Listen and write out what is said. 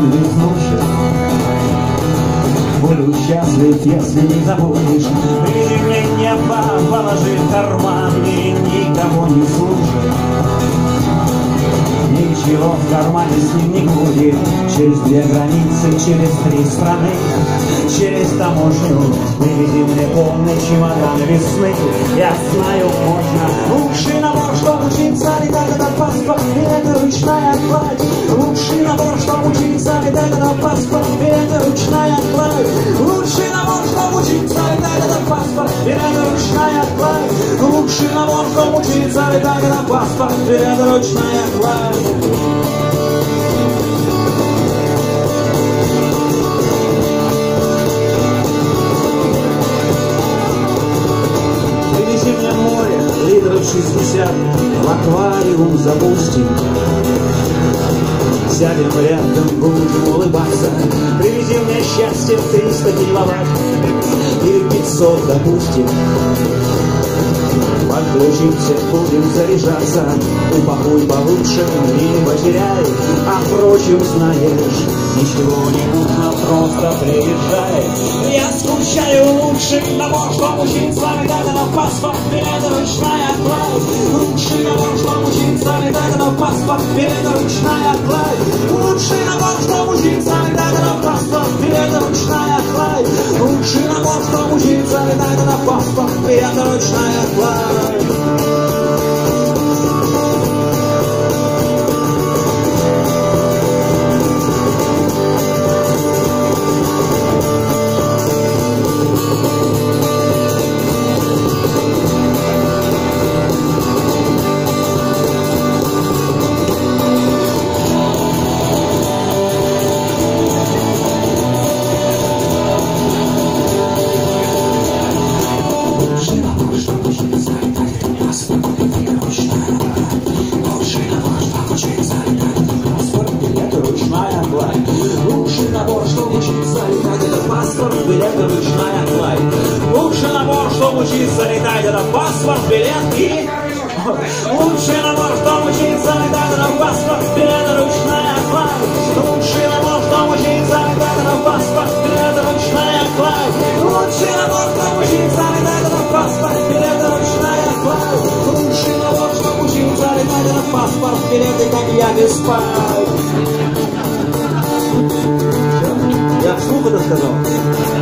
веснушек. Буду счастлив, если не забудешь. Привези мне небо, положи в карман и никого не слушай. Ничего в кармане с ним не будет. Через 2 границы, через 3 страны, через таможню. Привези мне полный чемодан весны. Я знаю, можно. Лучший набор, что учиться летать, это паспорт, и это ручная кладь. Лучший набор, что учиться летать, это паспорт, и это ручная кладь. Лучший набор, что учиться летать, это паспорт, и это ручная кладь. Лучший набор, что учиться летать, это паспорт, и это ручная кладь. Привези мне море, литров 60, в аквариум запустим. Сядем рядом, будем улыбаться. Привези мне счастье в 300 киловатт или 500, допустим. Подключимся, будем заряжаться. Упакуй получше и не потеряй. А впрочем, знаешь, ничего не нужно, просто приезжай. Я скучаю, лучший набор, что учиться летать, это паспорт, это ручная кладь. Лучший набор, что учиться летать, это паспорт, это ручная кладь. Лучший набор, что учиться летать, это паспорт, это ручная кладь. Лучший набор, что учиться летать, это паспорт, это ручная кладь. Лучший набор, что учиться летать, это паспорт, билет и ручная кладь. Лучший набор, что учиться летать, это паспорт, билет и... Лучший набор, что учиться летать, это паспорт, билет и ручная кладь. Лучший набор, что учиться летать, это паспорт, билет и ручная кладь. Лучший набор, что учиться летать, это паспорт, билет и ручная кладь. Лучший набор, что учиться летать, это паспорт, билет и как я без спать. Я вслух это сказал.